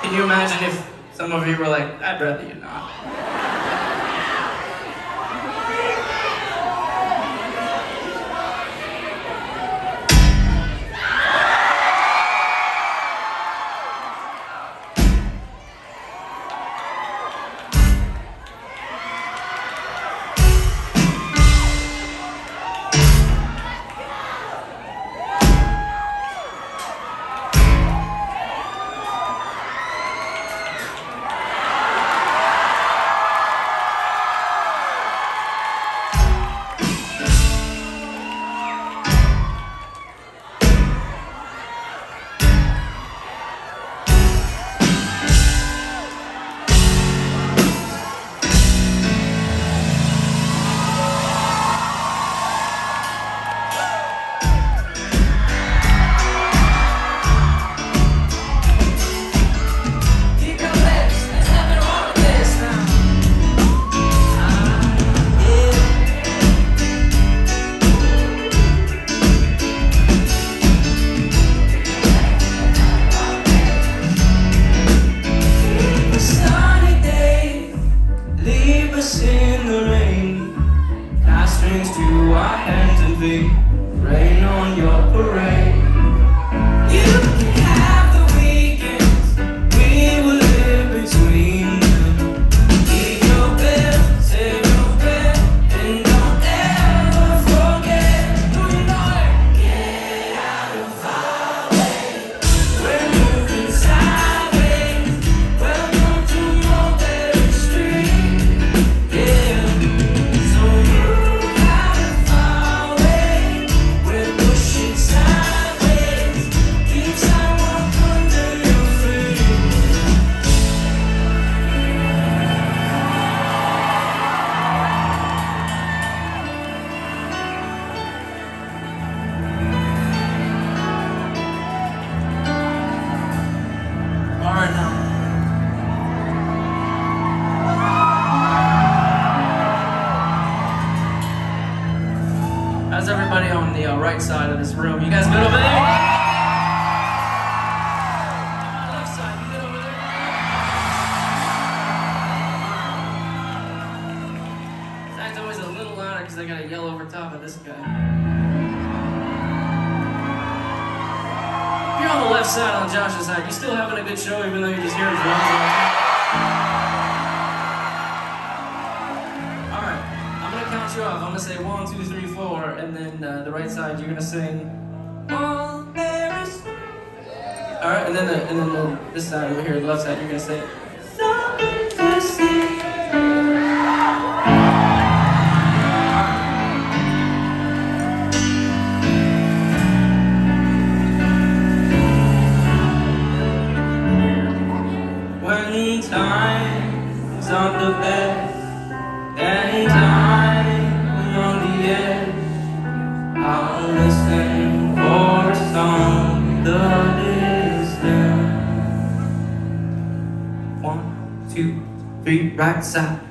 Can you imagine if some of you were like, I'd rather you not? Rain on your parade. You can have the weekends, we will live between them. Keep your bed, save your bed, and don't ever forget who you are. Get out of our way. We're moving sideways. Welcome to Mulberry Street. Yeah, so move out of our way. We're pushing sideways. Keep sidewalk under your feet. All right, now. How's everybody on the right side of this room? You guys good over there? Left side, you good over there? Side's always a little louder because I gotta yell over top of this guy. If you're on the left side, on Josh's side, you still having a good show even though you're just hearing drums all the time? Alright, I'm gonna count you off. I'm gonna say 1, 2, 3, 4, and then the right side, you're gonna sing Mulberry Street. Alright, and then this side over here, the left side, you're gonna say Something to see. When time's on the best and time on the edge, I'll listen for a song in the distance. 1, 2, 3, right side.